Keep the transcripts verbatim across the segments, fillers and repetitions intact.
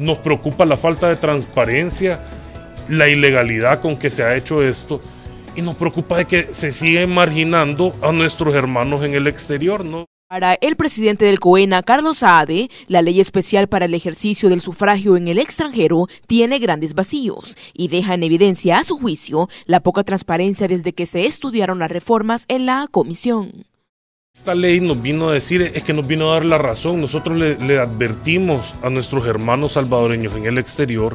Nos preocupa la falta de transparencia, la ilegalidad con que se ha hecho esto, y nos preocupa de que se siga marginando a nuestros hermanos en el exterior, ¿no? Para el presidente del COENA, Carlos Saade, la ley especial para el ejercicio del sufragio en el extranjero tiene grandes vacíos y deja en evidencia, a su juicio, la poca transparencia desde que se estudiaron las reformas en la comisión. Esta ley nos vino a decir, es que nos vino a dar la razón. Nosotros le, le advertimos a nuestros hermanos salvadoreños en el exterior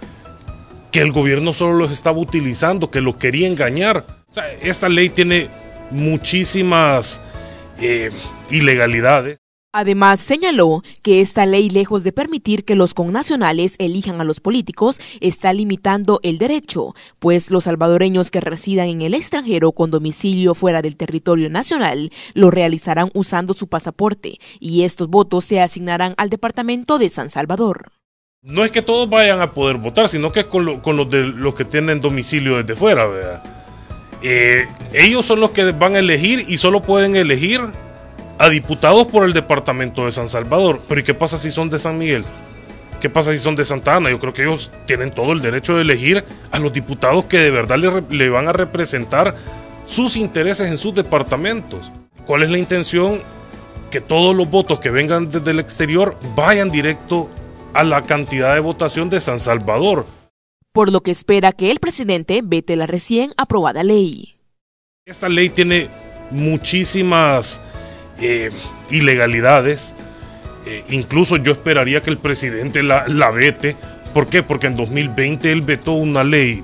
que el gobierno solo los estaba utilizando, que los quería engañar. O sea, esta ley tiene muchísimas eh, ilegalidades. Además, señaló que esta ley, lejos de permitir que los connacionales elijan a los políticos, está limitando el derecho, pues los salvadoreños que residan en el extranjero con domicilio fuera del territorio nacional lo realizarán usando su pasaporte y estos votos se asignarán al departamento de San Salvador. No es que todos vayan a poder votar, sino que con, lo, con los, de, los que tienen domicilio desde fuera, ¿verdad? Eh, ellos son los que van a elegir y solo pueden elegir a diputados por el departamento de San Salvador. Pero ¿y qué pasa si son de San Miguel? ¿Qué pasa si son de Santa Ana? Yo creo que ellos tienen todo el derecho de elegir a los diputados que de verdad le, le van a representar sus intereses en sus departamentos. ¿Cuál es la intención? Que todos los votos que vengan desde el exterior vayan directo a la cantidad de votación de San Salvador. Por lo que espera que el presidente vete la recién aprobada ley. Esta ley tiene muchísimas Eh, ilegalidades, eh, incluso yo esperaría que el presidente la, la vete. ¿Por qué? Porque en dos mil veinte él vetó una ley,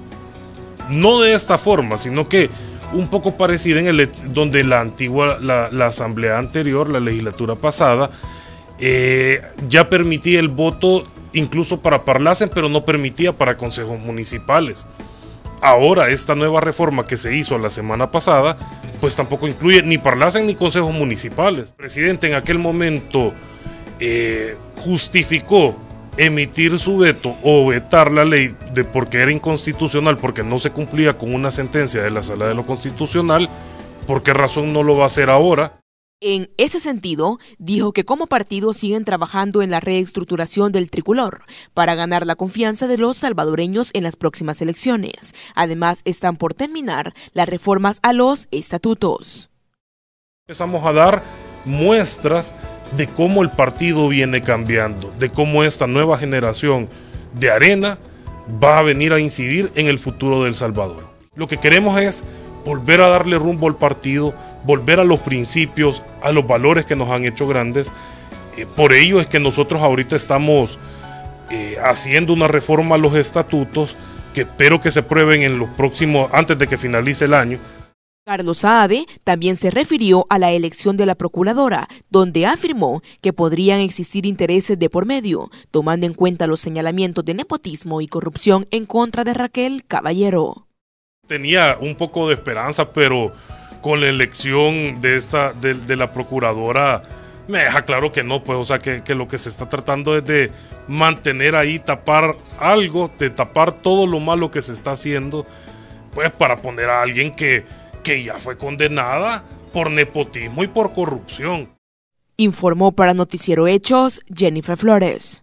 no de esta forma, sino que un poco parecida, en el donde la antigua, la, la asamblea anterior, la legislatura pasada, eh, ya permitía el voto incluso para Parlacen, pero no permitía para consejos municipales. Ahora esta nueva reforma que se hizo la semana pasada, pues tampoco incluye ni Parlacen ni consejos municipales. El presidente en aquel momento eh, justificó emitir su veto o vetar la ley de porque era inconstitucional, porque no se cumplía con una sentencia de la Sala de lo Constitucional. ¿Por qué razón no lo va a hacer ahora? En ese sentido, dijo que como partido siguen trabajando en la reestructuración del tricolor para ganar la confianza de los salvadoreños en las próximas elecciones. Además, están por terminar las reformas a los estatutos. Empezamos a dar muestras de cómo el partido viene cambiando, de cómo esta nueva generación de Arena va a venir a incidir en el futuro de El Salvador. Lo que queremos es volver a darle rumbo al partido, volver a los principios, a los valores que nos han hecho grandes. Eh, por ello es que nosotros ahorita estamos eh, haciendo una reforma a los estatutos que espero que se aprueben en los próximos, antes de que finalice el año. Carlos Saade también se refirió a la elección de la procuradora, donde afirmó que podrían existir intereses de por medio, tomando en cuenta los señalamientos de nepotismo y corrupción en contra de Raquel Caballero. Tenía un poco de esperanza, pero con la elección de esta de, de la procuradora me deja claro que no, pues, o sea, que, que lo que se está tratando es de mantener ahí, tapar algo, de tapar todo lo malo que se está haciendo, pues para poner a alguien que, que ya fue condenada por nepotismo y por corrupción. Informó para Noticiero Hechos Jennifer Flores.